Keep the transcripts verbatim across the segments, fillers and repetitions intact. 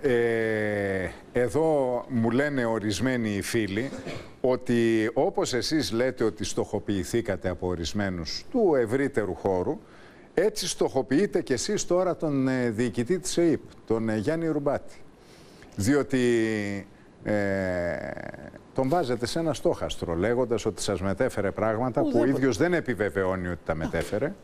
Ε, εδώ μου λένε ορισμένοι φίλοι ότι όπως εσείς λέτε ότι στοχοποιηθήκατε από ορισμένους του ευρύτερου χώρου, έτσι στοχοποιείτε κι εσείς τώρα τον ε, διοικητή της ΕΥΠ, τον ε, Γιάννη Ρουμπάτη. Διότι ε, τον βάζετε σε ένα στόχαστρο λέγοντας ότι σας μετέφερε πράγματα που ο ίδιος δεν επιβεβαιώνει ότι τα μετέφερε.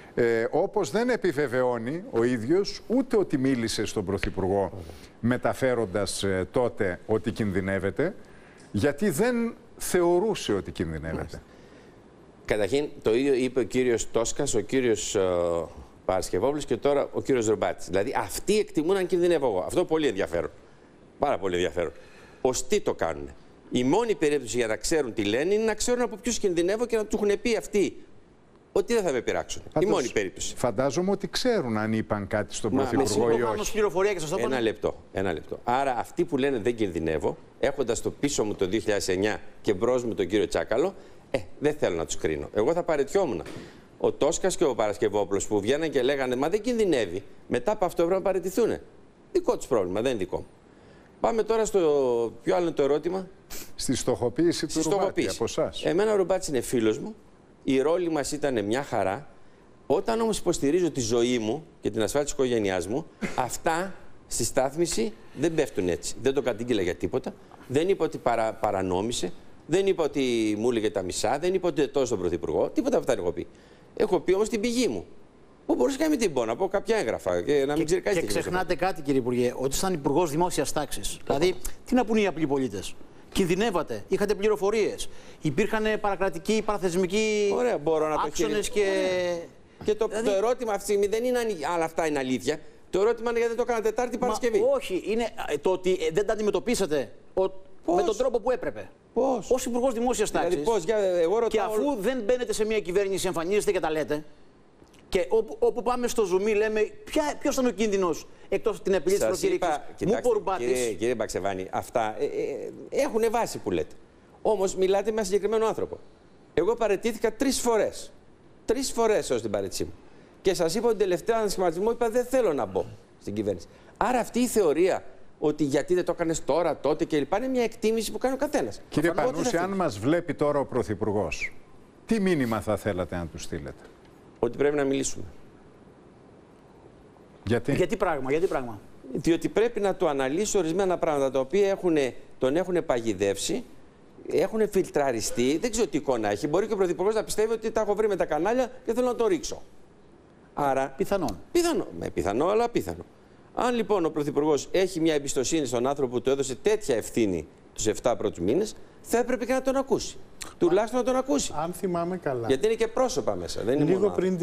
Ε, όπως δεν επιβεβαιώνει ο ίδιος ούτε ότι μίλησε στον Πρωθυπουργό μεταφέροντας ε, τότε ότι κινδυνεύεται, γιατί δεν θεωρούσε ότι κινδυνεύεται. Μάλιστα. Καταρχήν, το ίδιο είπε ο κύριος Τόσκας, ο κύριος ε, Παρασκευόπουλος και τώρα ο κύριος Ρουμπάτης. Δηλαδή, αυτοί εκτιμούν αν κινδυνεύω εγώ. Αυτό πολύ ενδιαφέρον. Πάρα πολύ ενδιαφέρον. Ως τι το κάνουν. Η μόνη περίπτωση για να ξέρουν τι λένε είναι να ξέρουν από ποιους κινδυνεύω και να του έχουν πει αυτοί ότι δεν θα με πειράξουν. Πάντως, η μόνη περίπτωση. Φαντάζομαι ότι ξέρουν αν είπαν κάτι στον Πρωθυπουργό ή όχι. Ένα λεπτό, ένα λεπτό. Άρα αυτοί που λένε δεν κινδυνεύω, έχοντας το πίσω μου το δύο χιλιάδες εννιά και μπρος μου τον κύριο Τσάκαλο, ε, δεν θέλω να τους κρίνω. Εγώ θα παραιτιόμουν. Ο Τόσκας και ο Παρασκευόπουλος που βγαίναν και λέγανε μα δεν κινδυνεύει, μετά από αυτό έπρεπε να παραιτηθούν. Δικό τους πρόβλημα, δεν είναι δικό μου. Πάμε τώρα στο. Ποιο άλλο είναι το ερώτημα? Στη στοχοποίηση του Ρουμπάτη από εσάς. Εμένα ο Ρουμπάτης είναι φίλος μου. Η ρόλη μας ήταν μια χαρά. Όταν όμως υποστηρίζω τη ζωή μου και την ασφάλεια της οικογένειάς μου, αυτά στη στάθμιση δεν πέφτουν έτσι. Δεν το κατήγγειλα για τίποτα. Δεν είπα ότι παρα, παρανόμησε. Δεν είπα ότι μου έλεγε τα μισά. Δεν είπα ότι τόσο στον Πρωθυπουργό. Τίποτα αυτά έχω πει. Έχω πει όμως την πηγή μου. Που μπορούσε να μην την πω, να πω κάποια έγγραφα και να μην ξέρει κάτι. Και ξεχνάτε κάτι, κύριε Υπουργέ, ότι ήσταν υπουργός δημόσιας τάξης. Δηλαδή, τι να πούνε οι απλοί πολίτες? Κινδυνεύατε, είχατε πληροφορίες, υπήρχαν παρακρατικοί, παραθεσμικοί άξονες και... Και το, δηλαδή... το ερώτημα αυτή τη στιγμή δεν είναι αν αυτά είναι αλήθεια. Το ερώτημα είναι γιατί δεν το έκανα Τετάρτη Παρασκευή. Μα, όχι, είναι το ότι δεν τα αντιμετωπίσατε ο... με τον τρόπο που έπρεπε. Πώς? Ως υπουργός δημόσιας τάξης. Δηλαδή, πώς, για, εγώ ρωτάω... Και αφού δεν μπαίνετε σε μια κυβέρνηση, εμφανίζεστε και τα λέτε. Και όπου, όπου πάμε στο ζουμί λέμε ποιος ήταν ο κίνδυνος εκτός από την επιλύση της προκήρυξης. Μου είπε ο Ρουμπάτης. Κύριε, κύριε Μπαξεβάνη, αυτά ε, ε, έχουν βάση που λέτε. Όμως μιλάτε με ένα συγκεκριμένο άνθρωπο. Εγώ παραιτήθηκα τρεις φορές. Τρεις φορές ως την παραίτησή μου. Και σας είπα ότι τελευταίο ανασχηματισμό είπα δεν θέλω να μπω στην κυβέρνηση. Άρα αυτή η θεωρία ότι γιατί δεν το έκανες τώρα, τότε κλπ. Είναι μια εκτίμηση που κάνει ο καθένας. Κύριε Πανούση, αν μας βλέπει τώρα ο Πρωθυπουργός, τι μήνυμα θα θέλατε να του στείλετε? Ότι πρέπει να μιλήσουμε. Γιατί? Γιατί πράγμα, γιατί πράγμα? Διότι πρέπει να το αναλύσει ορισμένα πράγματα τα οποία έχουν, τον έχουν παγιδεύσει, έχουν φιλτραριστεί, δεν ξέρω τι εικόνα έχει. Μπορεί και ο Πρωθυπουργός να πιστεύει ότι τα έχω βρει με τα κανάλια και θέλω να το ρίξω. Άρα. Πιθανόν. Πιθανό, με πιθανό, αλλά πιθανό. Αν λοιπόν ο Πρωθυπουργός έχει μια εμπιστοσύνη στον άνθρωπο που του έδωσε τέτοια ευθύνη τους επτά πρώτους μήνες, θα έπρεπε και να τον ακούσει. Τουλάχιστον να τον ακούσει. Αν θυμάμαι καλά. Γιατί είναι και πρόσωπα μέσα. Δεν είναι Λίγο μόνο πριν